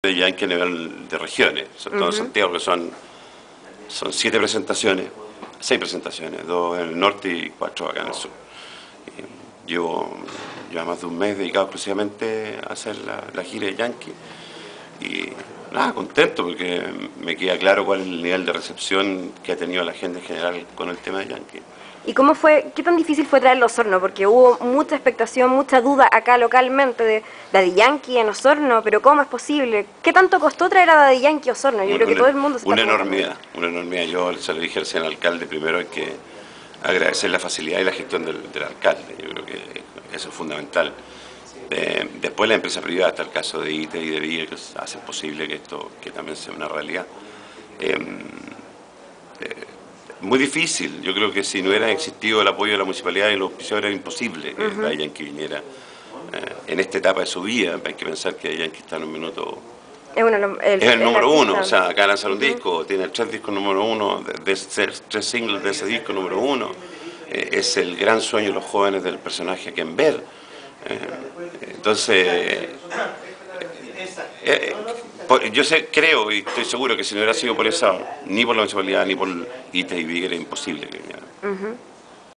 de Yankee a nivel de regiones, sobre todo en Santiago, que son 7 presentaciones, 6 presentaciones, 2 en el norte y 4 acá en el sur. Llevo ya más de un mes dedicado exclusivamente a hacer la gira de Yankee y nada, contento porque me queda claro cuál es el nivel de recepción que ha tenido la gente en general con el tema de Yankee. ¿Y cómo fue, qué tan difícil fue traer los Osorno? Porque hubo mucha expectación, mucha duda acá localmente de Daddy Yankee en Osorno, pero ¿cómo es posible? ¿Qué tanto costó traer a Daddy Yankee a Osorno? Yo creo que todo el mundo se está enormidad, una enormidad. Yo se lo dije al señor alcalde, primero hay que agradecer la facilidad y la gestión del alcalde, yo creo que eso es fundamental. Después la empresa privada, está el caso de ITE y de VIA, que hacen posible que esto que también sea una realidad. Muy difícil, yo creo que si no hubiera existido el apoyo de la municipalidad y los auspiciadores era imposible que Daddy Yankee viniera en esta etapa de su vida. Hay que pensar que Daddy Yankee está en un minuto... Es el número uno, o sea, acá lanzar un disco, tiene 3 discos número 1, 3 singles de ese disco número 1, es el gran sueño de los jóvenes del personaje a quien ver. Entonces, yo creo y estoy seguro que si no hubiera sido por esa, ni por la municipalidad ni por ITE y VIG era imposible que viniera.